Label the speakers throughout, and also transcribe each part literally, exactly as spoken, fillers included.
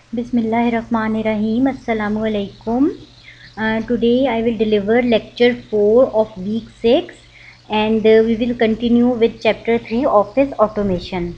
Speaker 1: Bismillahirrahmanirrahim. Assalamu alaikum. Uh, today I will deliver lecture four of week six, and uh, we will continue with chapter three, office automation.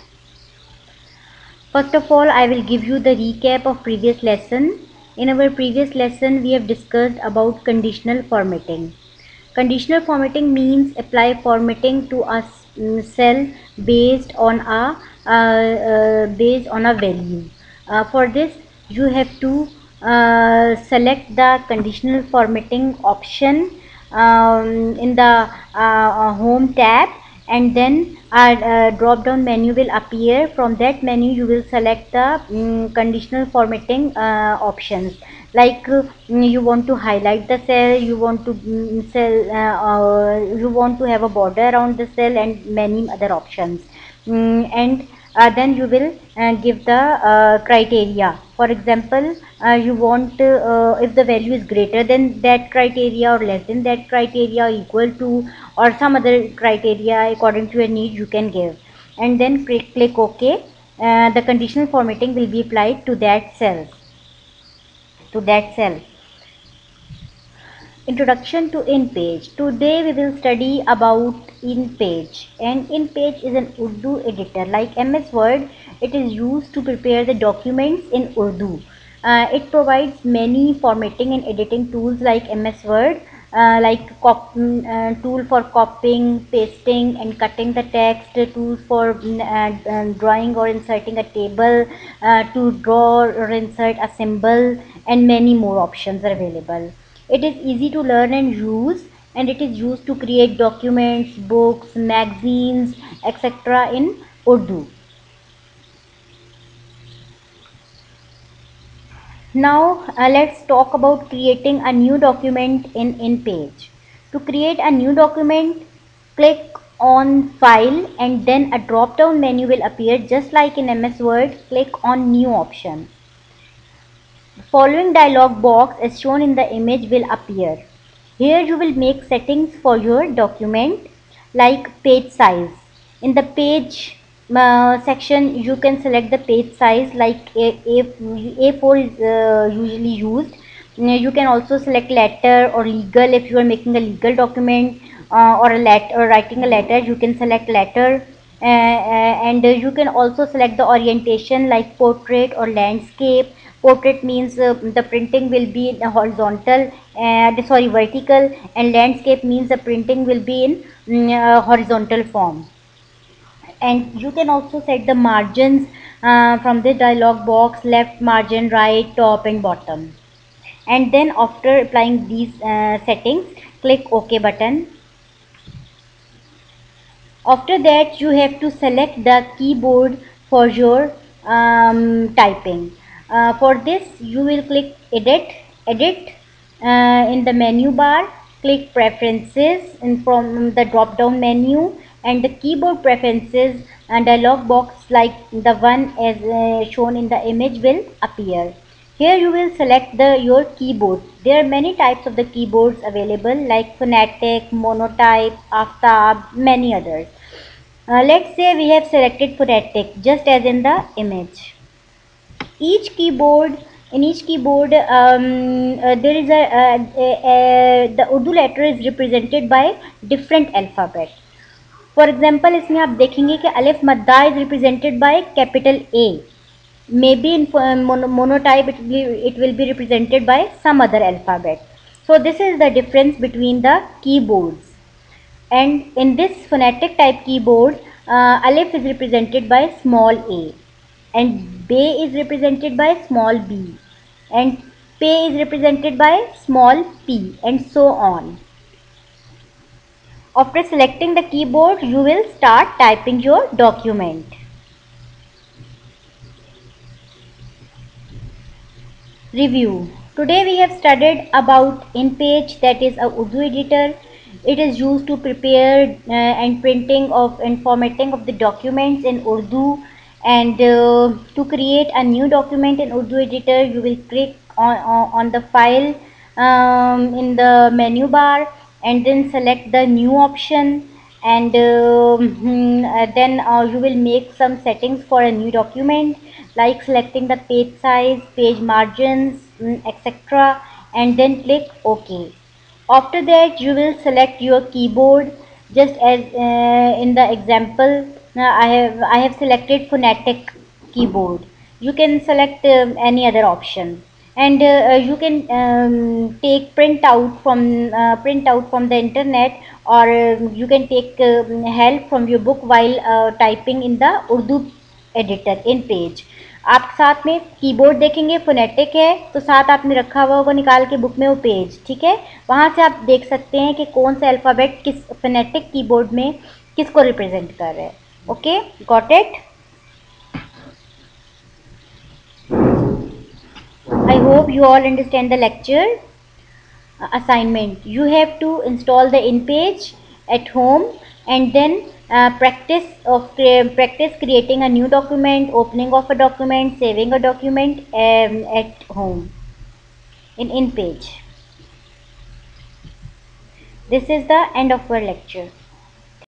Speaker 1: First of all, I will give you the recap of previous lesson. In our previous lesson, we have discussed about conditional formatting. Conditional formatting means apply formatting to a mm, cell based on a uh, uh, based on a value. Uh, for this, you have to uh, select the conditional formatting option um, in the uh, uh, home tab, and then a uh, drop down menu will appear. From that menu you will select the um, conditional formatting uh, options, like uh, you want to highlight the cell, you want to um, cell uh, uh, you want to have a border around the cell, and many other options. um, and uh, then you will uh, give the uh, criteria. For example, uh, you want uh, if the value is greater than that criteria, or less than that criteria, equal to, or some other criteria according to your need, you can give, and then click, click OK. Uh, the conditional formatting will be applied to that cell to that cell. Introduction to InPage. Today we will study about InPage. And InPage is an Urdu editor. Like M S Word, it is used to prepare the documents in Urdu. Uh, it provides many formatting and editing tools like M S Word, uh, like cop mm, uh, tool for copying, pasting and cutting the text, tools for mm, uh, uh, drawing or inserting a table, uh, to draw or insert a symbol, and many more options are available. It is easy to learn and use, and it is used to create documents, books, magazines, et cetera in Urdu. Now uh, let's talk about creating a new document in InPage. To create a new document, click on File, and then a drop down menu will appear just like in M S Word. Click on New option. The following dialog box as shown in the image will appear. Here you will make settings for your document, like page size. In the page uh, section, you can select the page size, like A, A, A4 is uh, usually used. You can also select letter or legal. If you are making a legal document, uh, or a letter, or writing a letter, you can select letter. Uh, uh, and uh, you can also select the orientation, like portrait or landscape. Portrait means uh, the printing will be in a horizontal, and sorry, vertical, and landscape means the printing will be in mm, uh, horizontal form. And you can also set the margins uh, from the dialog box: left margin, right, top and bottom. And then after applying these uh, settings, click OK button. After that, you have to select the keyboard for your um, typing. Uh, for this, you will click edit edit uh, in the menu bar. Click preferences and from the drop down menu, and the keyboard preferences and dialog box like the one as uh, shown in the image will appear. Here you will select the your keyboard. There are many types of the keyboards available, like Phonetic, Monotype, Aftab, many others. Uh, let's say we have selected Phonetic, just as in the image. Each keyboard, in each keyboard, um, uh, there is a, uh, a, a the Urdu letter is represented by different alphabet. For example, इसमें आप देखेंगे कि अलिफ मद्दा is represented by capital A. Maybe in mono, monotype it will, it will be represented by some other alphabet. So this is the difference between the keyboards. And in this phonetic type keyboard, uh, Alif is represented by small a, and Bay is represented by small b, and Pay is represented by small p, and so on. After selecting the keyboard, you will start typing your document. Review. Today we have studied about InPage, that is a Urdu editor. It is used to prepare uh, and printing of and formatting of the documents in Urdu. And uh, to create a new document in Urdu editor, you will click on, on, on the file um, in the menu bar, and then select the new option, and um, hmm, uh, then uh, you will make some settings for a new document, like selecting the page size, page margins, mm, etc., and then click OK. After that, you will select your keyboard, just as uh, in the example. uh, i have i have selected phonetic keyboard. You can select um, any other option, and uh, uh, you can um, take print out from uh, print out from the internet, or um, you can take um, help from your book while uh, typing in the Urdu editor in page. आप साथ में keyboard देखेंगे phonetic है, तो साथ आपने रखा हुआ होगा निकाल के बुक में वो पेज, ठीक है। वहाँ से आप देख सकते हैं कि कौन सा अल्फ़ाबेट किस फोनेटिक कीबोर्ड में किसको रिप्रेजेंट कर रहा है। Okay, got it. I hope you all understand the lecture. Uh, assignment: you have to install the InPage at home, and then uh, practice of crea- practice creating a new document, opening of a document, saving a document um, at home in InPage. This is the end of our lecture.